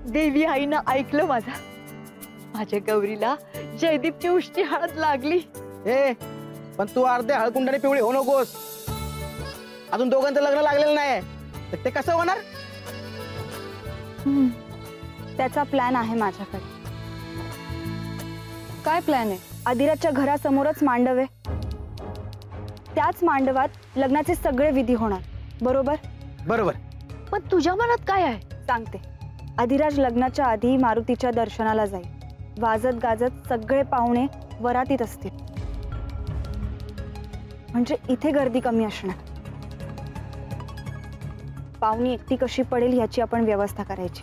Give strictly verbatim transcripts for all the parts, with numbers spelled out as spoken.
देवी आईनं ऐकलं माझा, माझ्या गौरीला जयदीपची उष्टी हळद लागली। ए पण तू अर्ध्या हळकुंडाने पिवळी हो नकोस, अजून दोघांचं लग्न लागलेलं नाही, तर ते कसं होणार? त्याचा प्लॅन आहे माझ्याकडे। काय प्लॅन आहे? आदिराजच्या घरासमोरच मांडव आहे, त्याच मांडवात लग्नाचे सगळे विधी होणार, बरोबर? बरोबर। पण तुझ्या मनात काय आहे? सांगते। आदिराज लग्नाच्या आधी मारुतीच्या दर्शनाला जाईल, वाजत गाजत सगळे पाहुणे वरातीत असतील, म्हणजे इथे गर्दी कमी असणार। पाहुणी एकटी कशी पडेल याची आपण व्यवस्था करायची,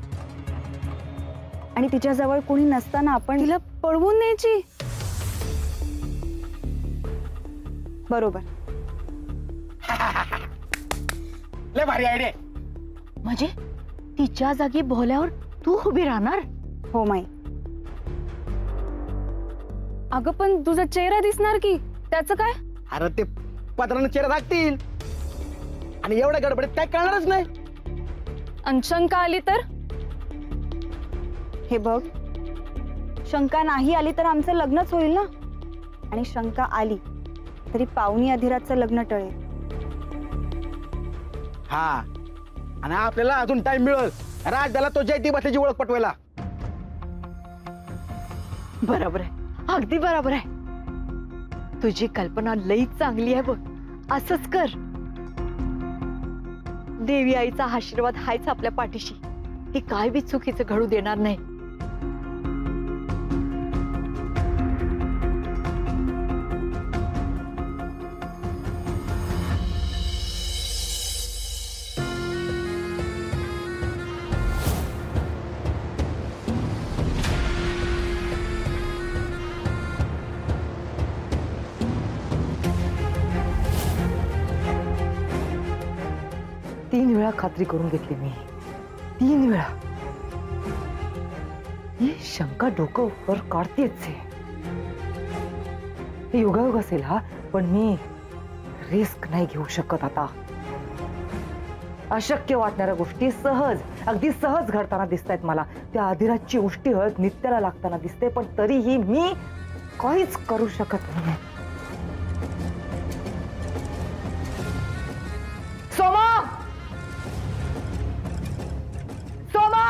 आणि तिच्याजवळ कोणी नसताना आपण तिला पळवून न्यायची, बरोबर? लय भारी आयडिया। म्हणजे तिच्या जागी भोल्यावर तू उभी राहणार? हो माई। अगं पण तुझा चेहरा दिसणार की, त्याचं काय? अरे ते पत्रानं चेहरा दाखतील आणि एवढ्या गडबडीत काय कळणारच नाही। आणि शंका आली तर? हे बघ, शंका नाही आली तर आमचं लग्नच होईल ना, आणि शंका आली तरी पाहुणी अधिराजचं लग्न टळेल। हा, आणि आपल्याला अजून टाइम मिळेल राजाला तो जयदीप त्याची ओळख पटवायला। बरोबर आहे, अगदी बरोबर आहे, तुझी कल्पना लई चांगली आहे बघ, असंच कर। देवी आईचा आशीर्वाद हायच आपल्या पाठीशी, ती काय बी चुकीचं घडू देणार नाही। तीन वेळा खात्री करून घेतली मी, तीन वेळा। ही शंका डोकं वर काढतेच आहे, हे योगायोग असेल हा, पण मी रिस्क नाही घेऊ शकत आता। अशक्य वाटणाऱ्या गोष्टी सहज, अगदी सहज घडताना दिसतायत मला। त्या आदिराजची उष्टी हळद नित्याला लागताना दिसते, पण तरीही मी काहीच करू शकत नाही। सोमा, सोमा,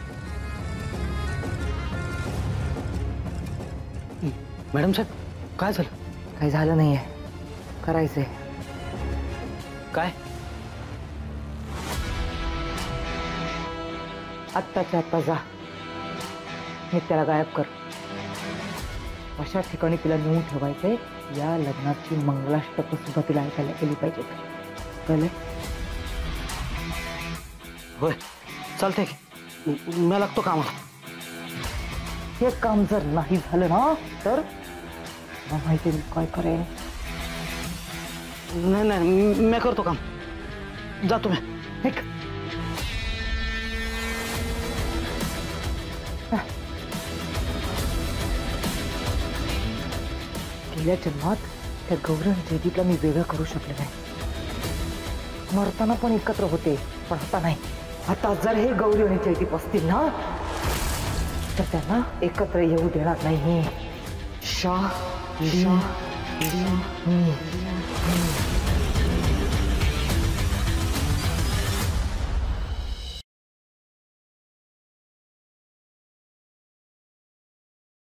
मॅडम साहेब काय झालं? काही झालं नाहीये, करायचंय। काय? आत्ताच्या आत्ता जा, नित्याला गायब कर, अशा ठिकाणी तिला नेऊन ठेवायचंय, या लग्नाची मंगलाष्टक सुद्धा तिला ऐकायला केली पाहिजे, कळलं? होय चालतंय, मी लागतो कामाला। हे काम जर नाही झालं ना तर मला माहिती मी काय करेन। नाही नाही मी करतो काम, जातो मी। गेल्या जन्मात त्या गौरी आणि जयदीपला मी वेगळं करू शकले नाही, मरताना पण एकत्र होते, पण आता नाही। आता जर हे गौरी आणि जयदीप असतील ना तर त्यांना एकत्र येऊ देणार नाही। शा ली ली